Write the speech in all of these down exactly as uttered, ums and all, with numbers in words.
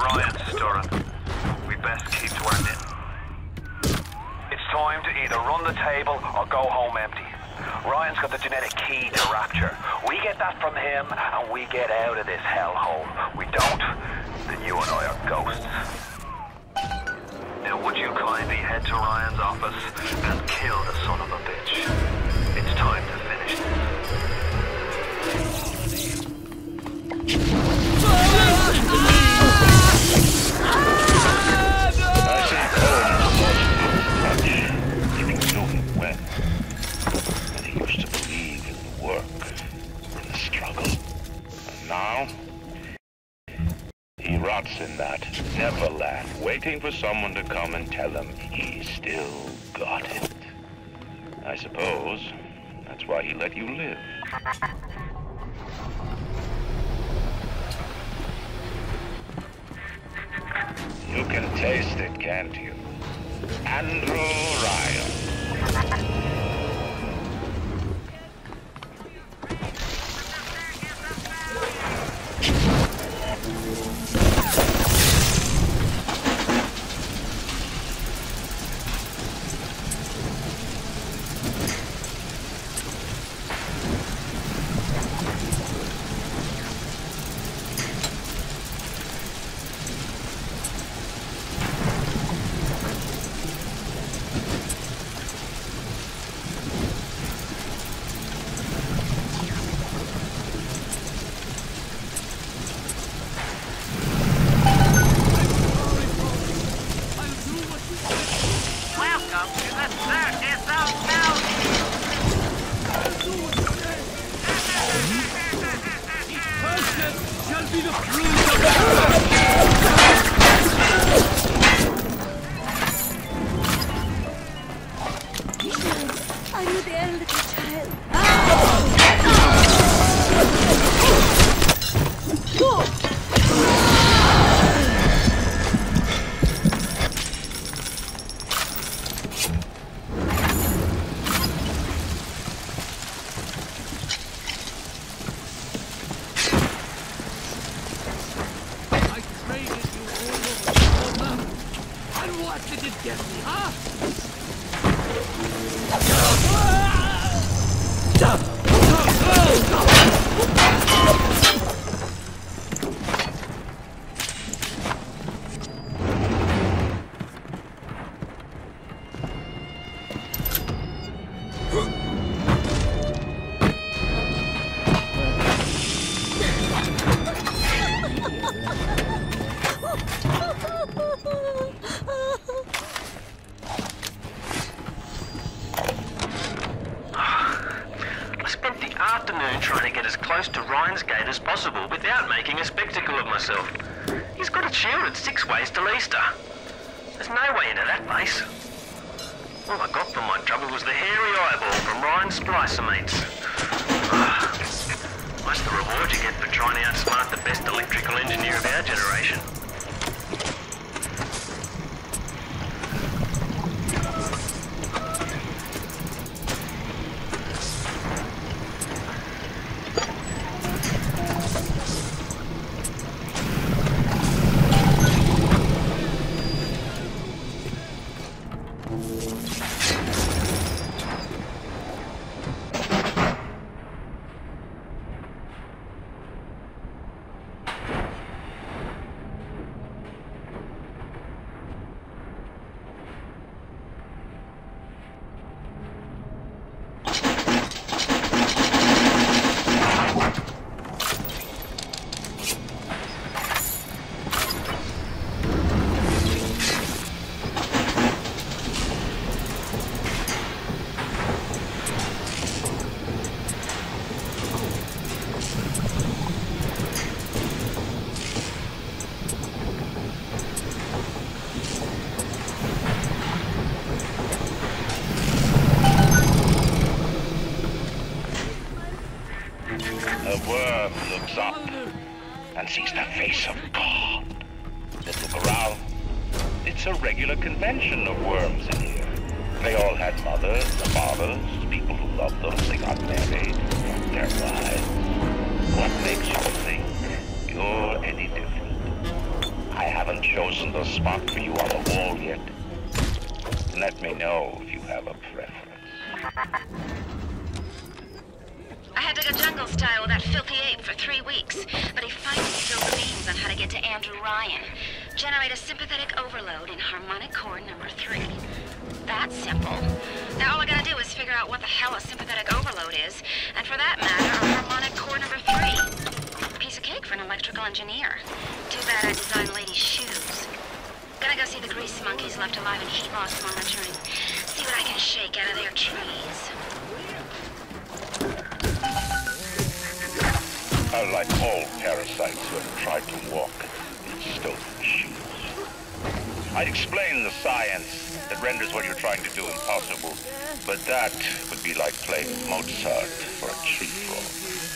Ryan's stirring. We best keep to our knitting. It's time to either run the table or go home empty. Ryan's got the genetic key to Rapture. We get that from him and we get out of this hellhole. We don't, then you and I are ghosts. Now would you kindly head to Ryan's office and kill the son of a bitch? It's time to finish this. Now, he rots in that Neverland, waiting for someone to come and tell him he still got it. I suppose that's why he let you live. You can taste it, can't you? Andrew Ryan. Trying to get as close to Ryan's gate as possible without making a spectacle of myself. He's got it shielded six ways till Easter. There's no way into that place. All I got for my trouble was the hairy eyeball from Ryan's splicer mates. That's the reward you get for trying to outsmart the best electrical engineer of our generation. The worm looks up and sees the face of God. Let's look around. It's a regular convention of worms in here. They all had mothers and fathers, people who loved them. They got married, their wives. What makes you think you're any different? I have me know if you have a preference. I had to go jungle style with that filthy ape for three weeks, but he finally spilled the beans on how to get to Andrew Ryan. Generate a sympathetic overload in harmonic core number three. That's simple. Now all I gotta do is figure out what the hell a sympathetic overload is, and for that matter, a harmonic core number three. Piece of cake for an electrical engineer. Too bad I designed ladies' shoes. Gonna go see the grease monkeys left alive in heat loss monitoring. See what I can shake out of their trees. Unlike all parasites who have tried to walk in stolen shoes. I'd explain the science that renders what you're trying to do impossible, but that would be like playing Mozart for a tree frog.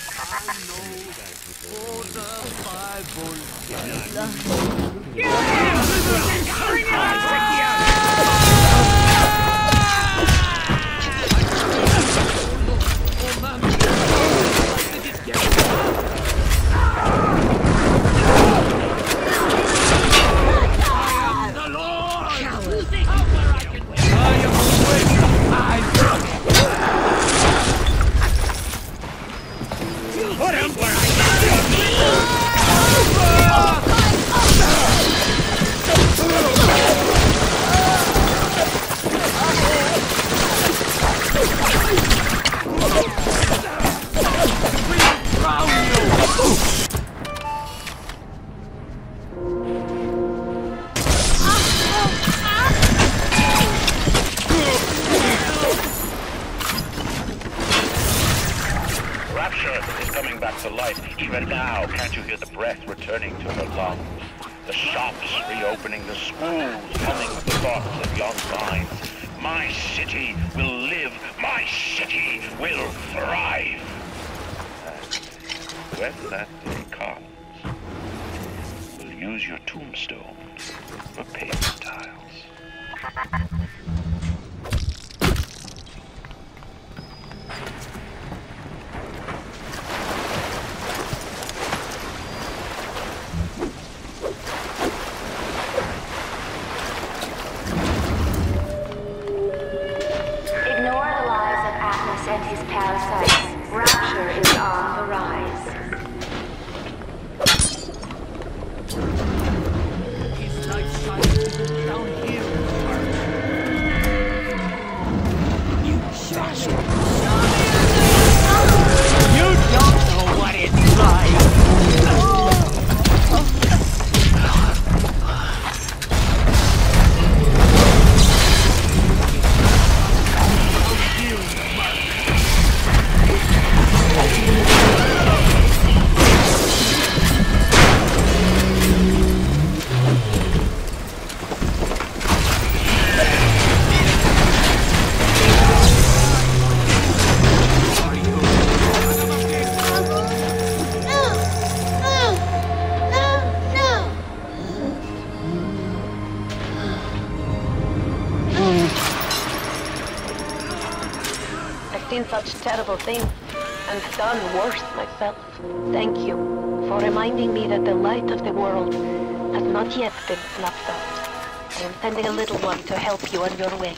Such terrible things, and done worse myself. Thank you for reminding me that the light of the world has not yet been snuffed out. I am sending a little one to help you on your way.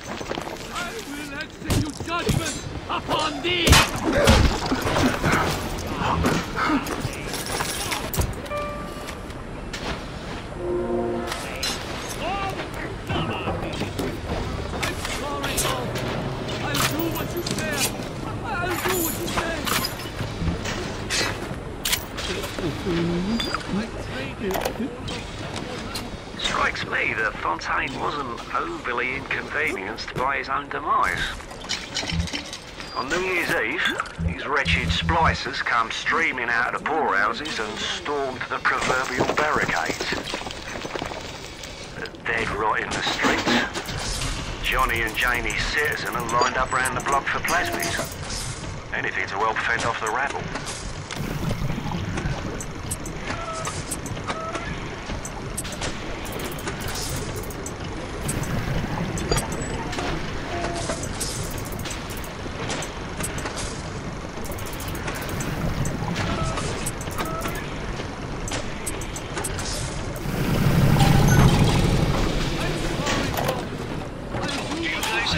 I will execute judgment upon thee! Strikes me that Fontaine wasn't overly inconvenienced by his own demise. On New Year's Eve, these wretched splicers come streaming out of the poorhouses and stormed the proverbial barricades. They're dead right in the streets. Johnny and Janie Citizen are lined up round the block for plasmids. Anything to help fend off the rabble. You guys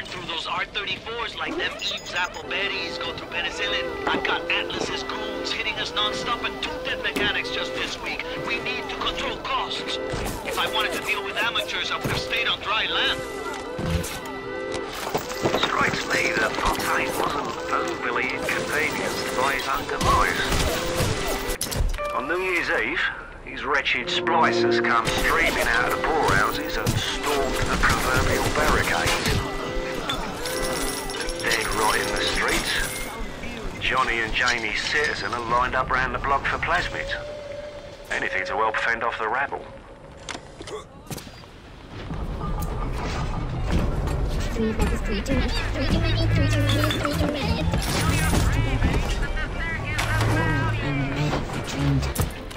burn through those R thirty-fours like them Eve's apple berries go through penicillin. I've got Atlas's goons hitting us non-stop and two dead mechanics just this week. We need to control costs. If I wanted to deal with amateurs, I would have stayed on dry land. Strikes me that Fontaine wasn't overly inconvenienced by his own demise. On New Year's Eve, these wretched splicers come streaming out of the poorhouses and stormed the proverbial barricades. Dead right in the streets. Johnny and Jamie Citizen are lined up round the block for plasmids. Anything to help fend off the rabble. Three, that is three too many, three too many, three too many, three too many. I'm ready for trained.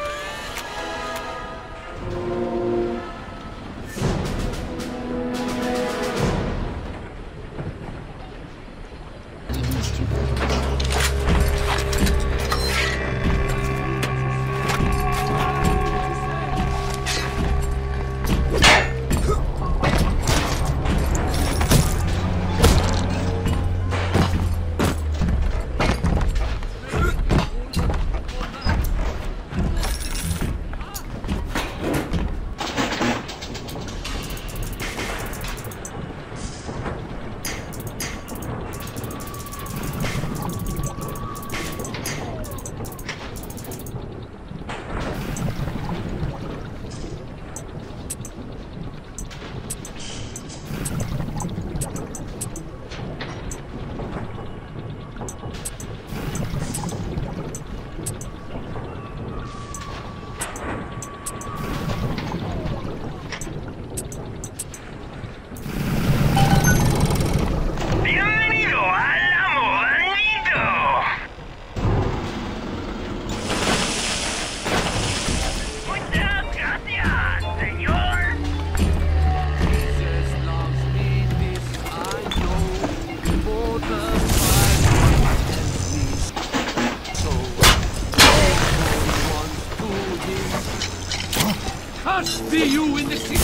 See you in the city.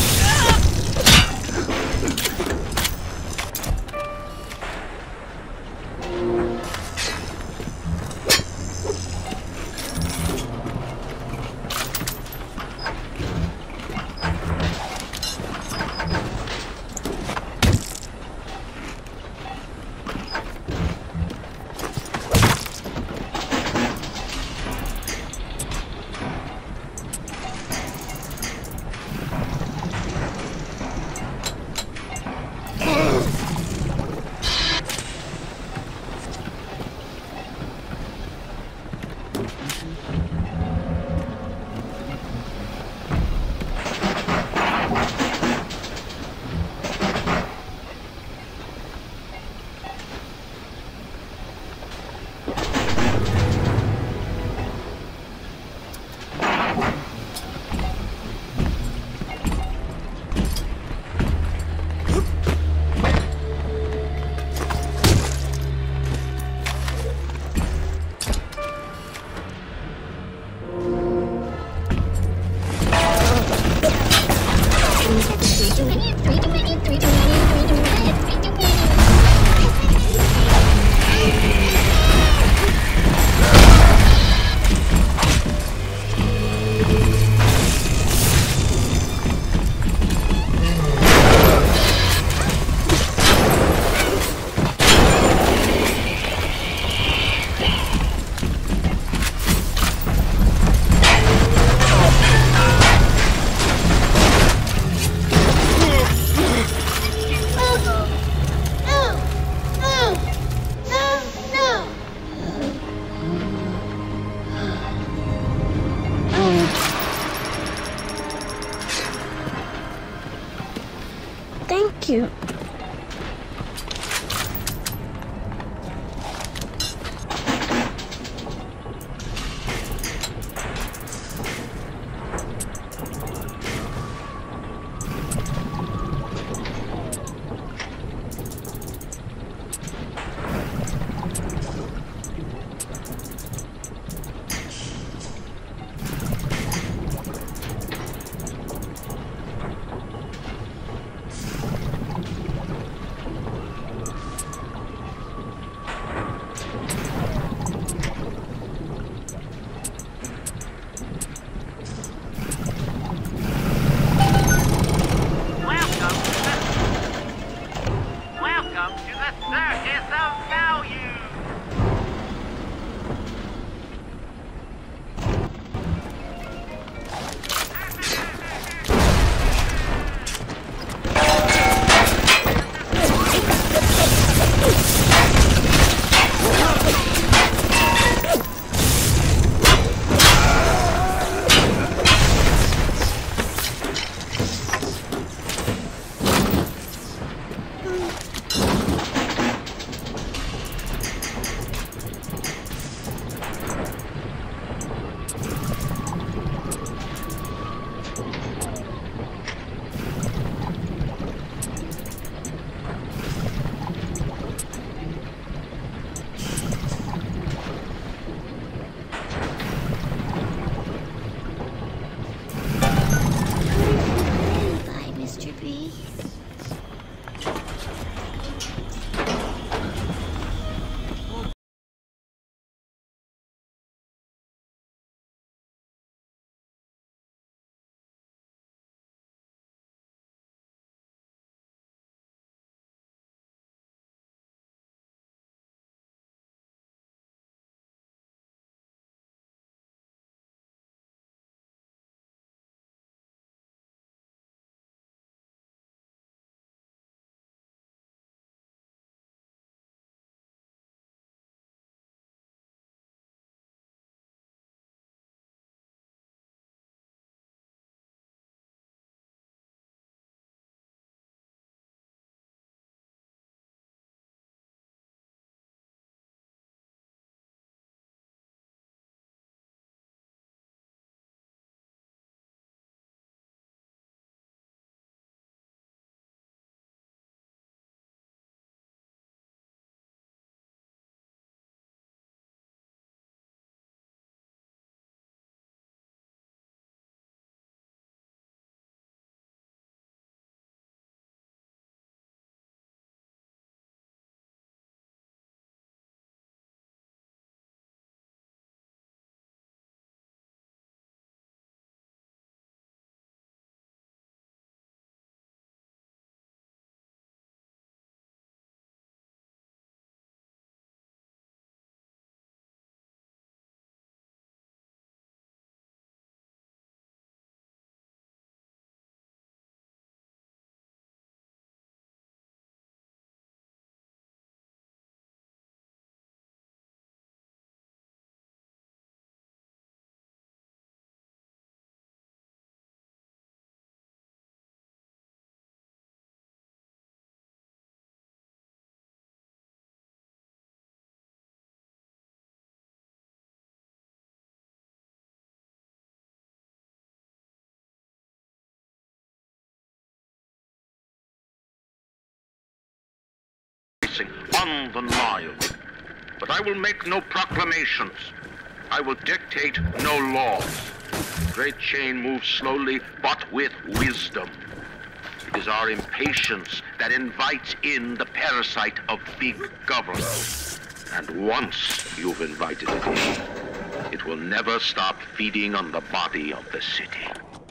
On the Nile. But I will make no proclamations. I will dictate no laws. The great chain moves slowly, but with wisdom. It is our impatience that invites in the parasite of big government. And once you've invited it in, it will never stop feeding on the body of the city.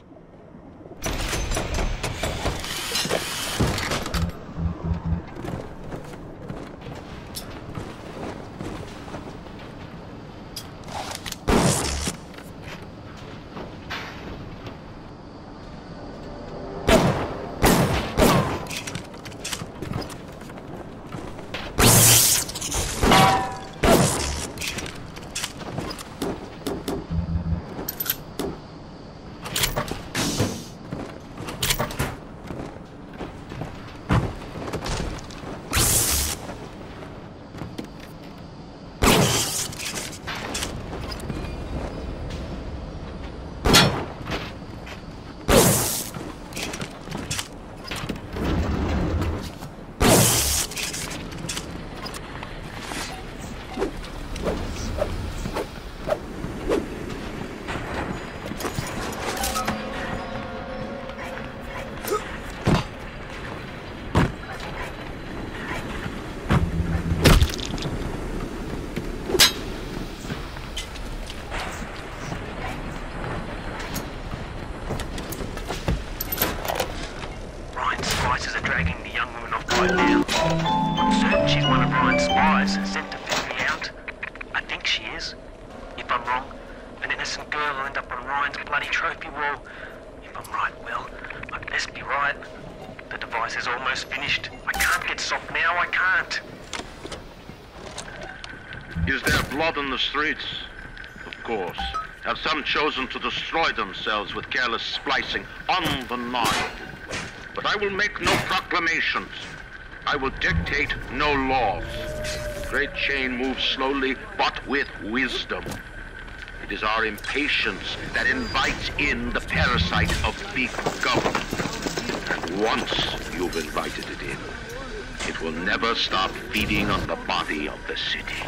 right now. I'm certain she's one of Ryan's spies sent to figure me out. I think she is. If I'm wrong, an innocent girl will end up on Ryan's bloody trophy wall. If I'm right, well, I best be right. The device is almost finished. I can't get soft now, I can't. Is there blood in the streets? Of course. Have some chosen to destroy themselves with careless splicing on the Nile? But I will make no proclamations. I will dictate no laws. The great chain moves slowly, but with wisdom. It is our impatience that invites in the parasite of big government. And once you've invited it in, it will never stop feeding on the body of the city.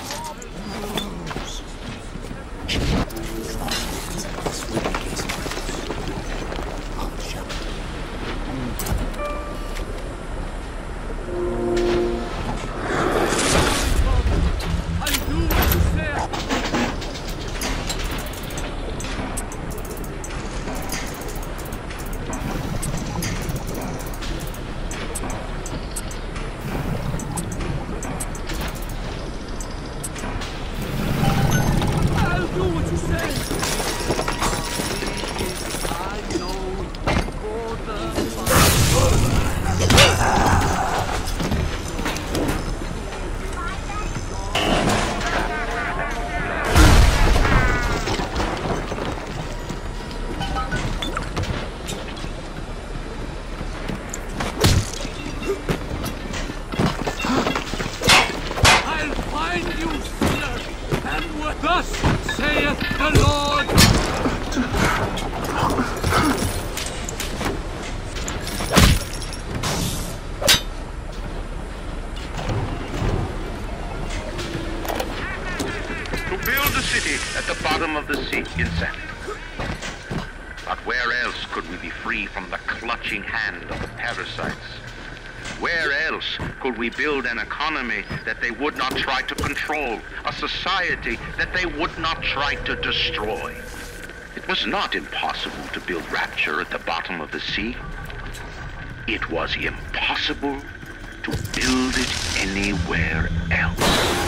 We build an economy that they would not try to control, a society that they would not try to destroy. It was not impossible to build Rapture at the bottom of the sea. It was impossible to build it anywhere else.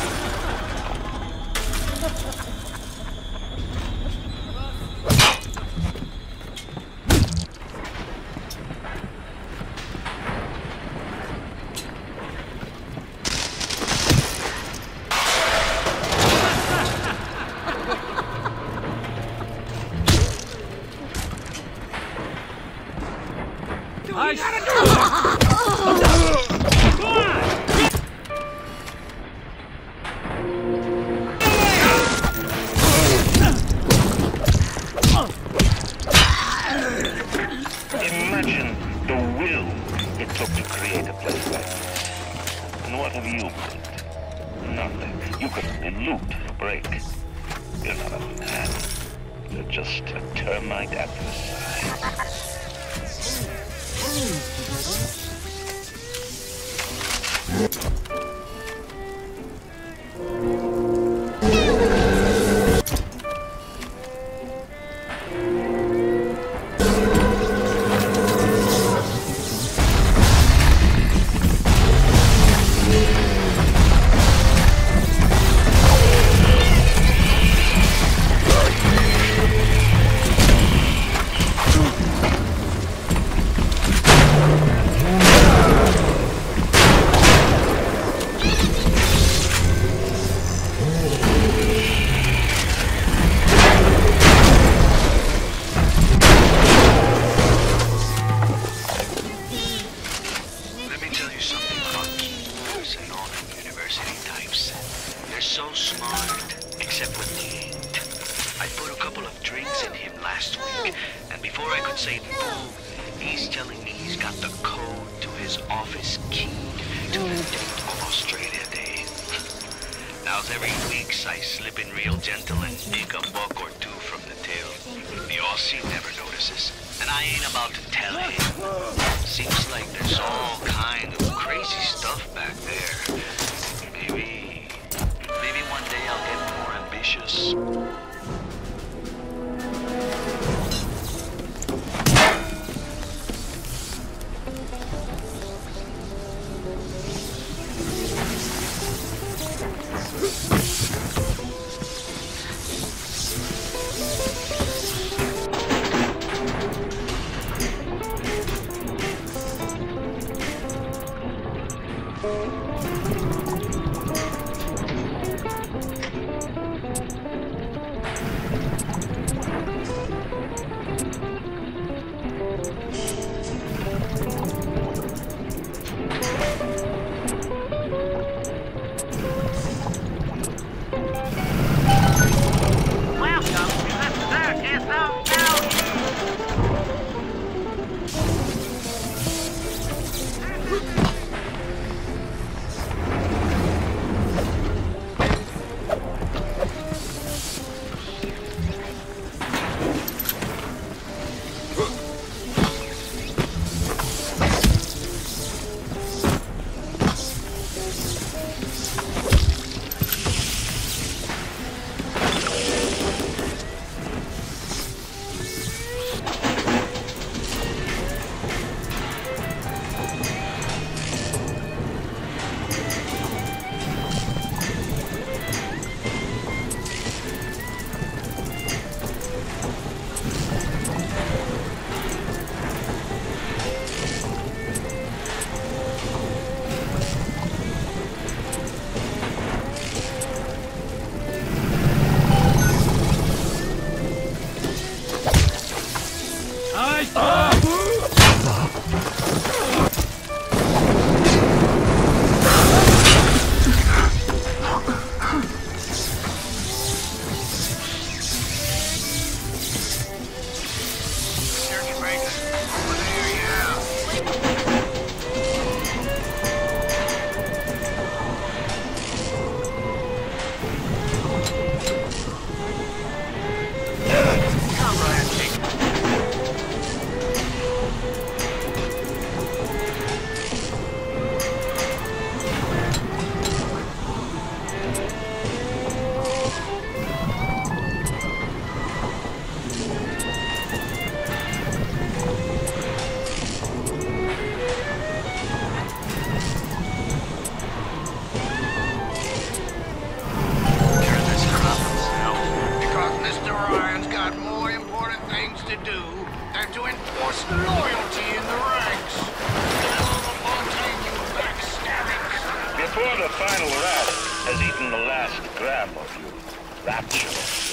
Before the final rat has eaten the last gram of you, Rapture,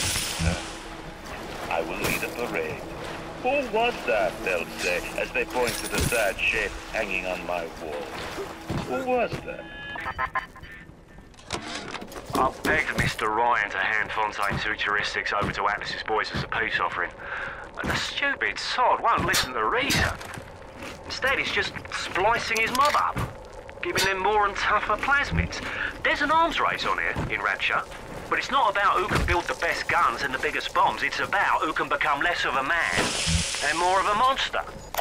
I will lead a parade. Who was that, they'll say, as they point to the sad shape hanging on my wall. Who was that? I begged Mister Ryan to hand Fontaine's Futuristics over to Atlas's boys as a peace offering. But the stupid sod won't listen to reason. Instead, he's just splicing his mob up, giving them more and tougher plasmids. There's an arms race on here in Rapture, but it's not about who can build the best guns and the biggest bombs. It's about who can become less of a man and more of a monster.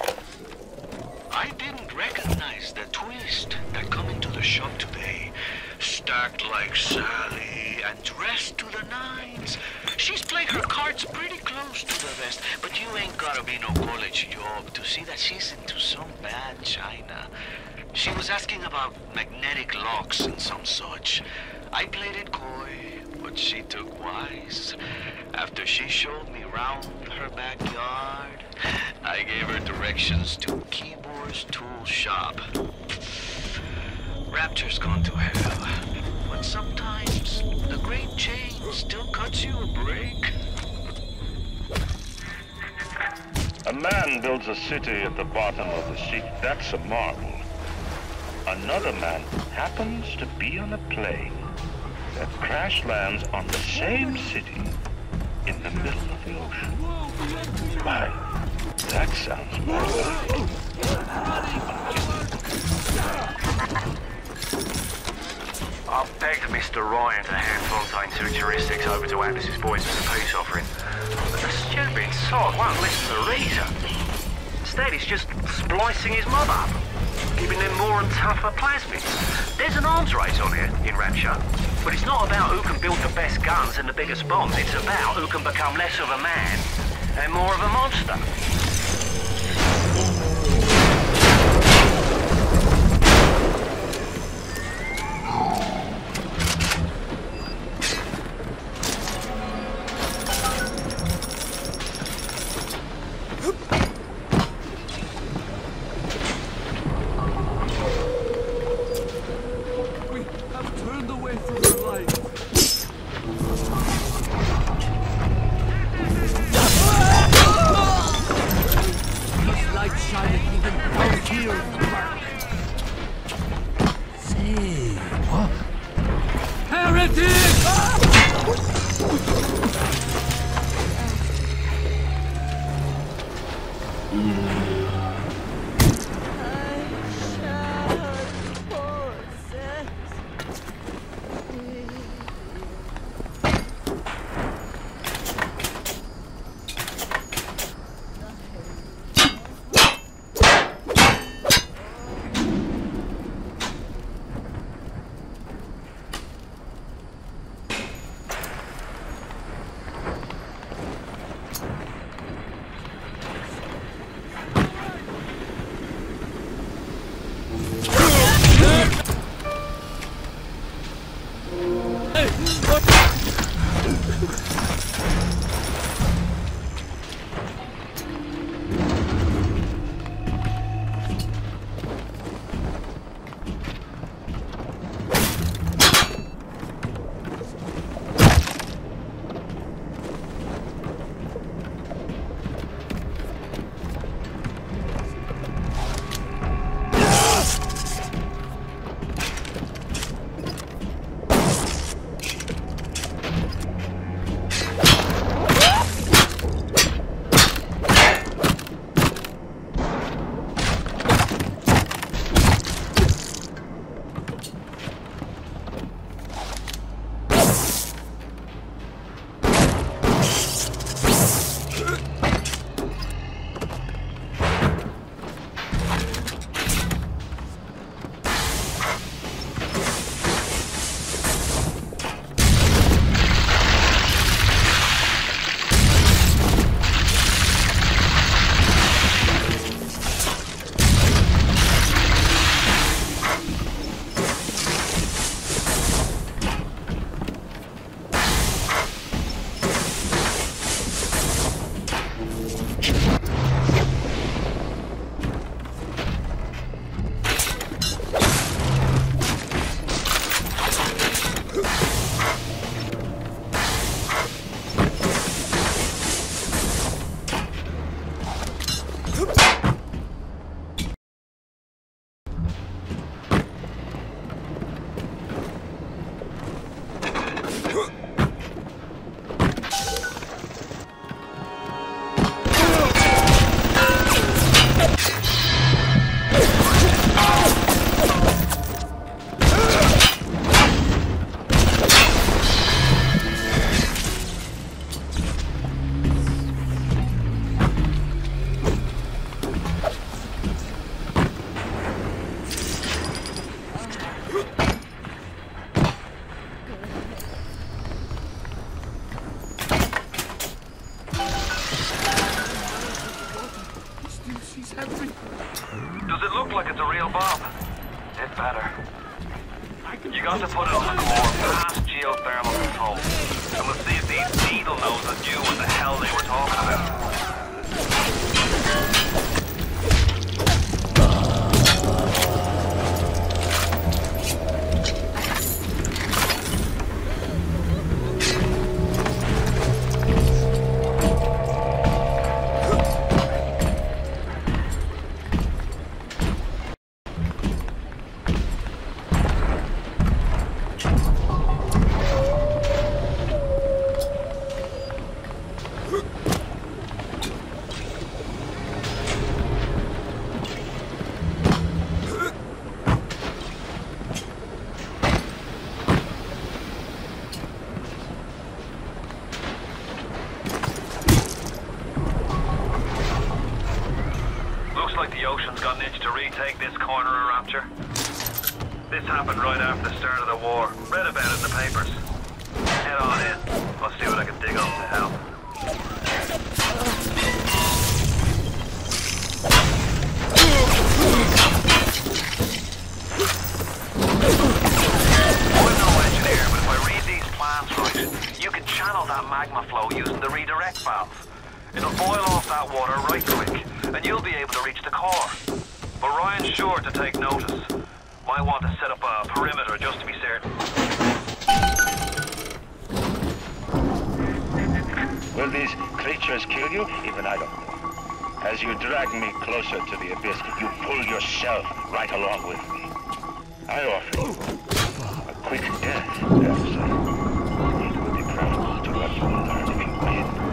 I didn't recognize the twist that come into the shop today. Stacked like Sally and dressed to the nines. She's played her cards pretty close to the vest, but you ain't gotta be no college job to see that she's into some bad china. She was asking about magnetic locks and some such. I played it coy, but she took wise. After she showed me round her backyard, I gave her directions to Keyboard's tool shop. Rapture's gone to hell, but sometimes the great chain still cuts you a break. A man builds a city at the bottom of the sea. That's a marvel. Another man happens to be on a plane that crash lands on the same city in the middle of the ocean. Why, that sounds marvelous. I begged Mister Ryan to hand Fontaine's Futuristics over to Atlas's boys as a peace offering. But the stupid sod won't listen to reason. Instead, he's just splicing his mob up, giving them more and tougher plasmids. There's an arms race on here in Rapture, but it's not about who can build the best guns and the biggest bombs. It's about who can become less of a man and more of a monster. together. You got to put it on the core past geothermal control. And we'll see if these needle noses knew what the hell they were talking about. The ocean's got an itch to retake this corner of Rapture. This happened right after the start of the war. Read about it in the papers. Head on in. I'll see what I can dig up to help. I'm no engineer, but if I read these plans right, you can channel that magma flow using the redirect valve. It'll boil off that water right quick, and you'll be able to reach the core. But Ryan's sure to take notice. Might want to set up a perimeter just to be certain. Will these creatures kill you? Even I don't know. As you drag me closer to the abyss, you pull yourself right along with me. I offer you a quick death, perhaps. It would be preferable to what you will learn in win.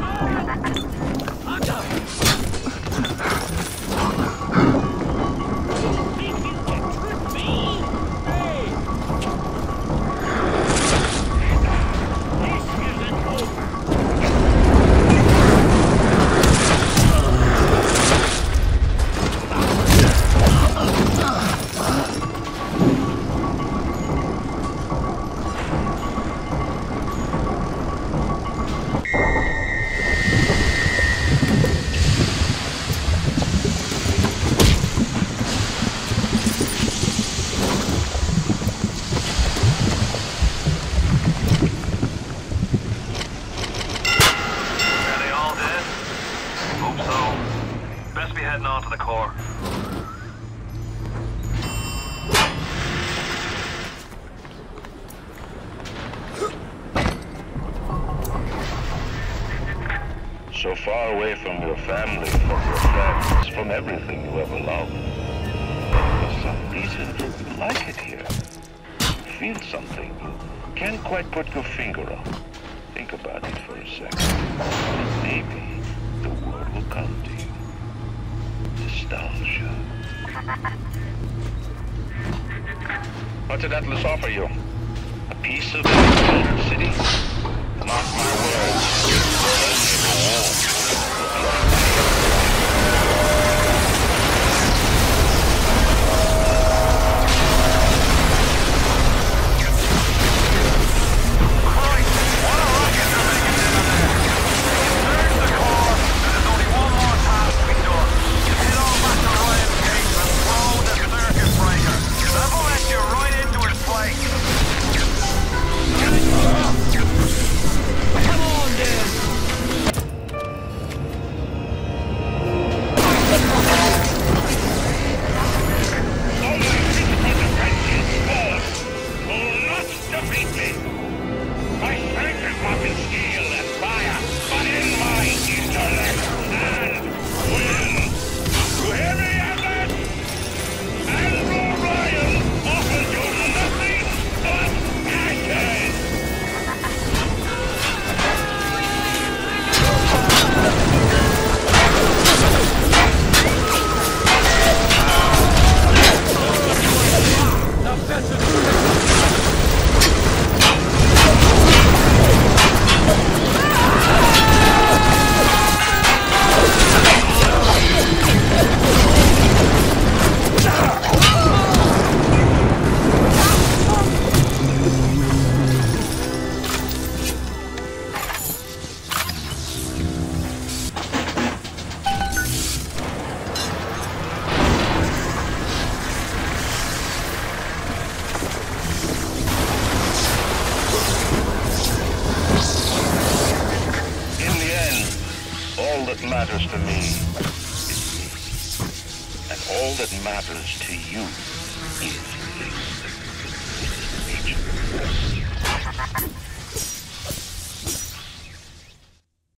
So far away from your family, from your friends, from everything you ever loved. For some reason, you like it here. You feel something you can't quite put your finger on. Think about it for a second. And maybe the word will come to you. Nostalgia. What did Atlas offer you? A piece of the city? Mark my words. Come on, then! that matters to me is this. And all that matters to you is this. Agent.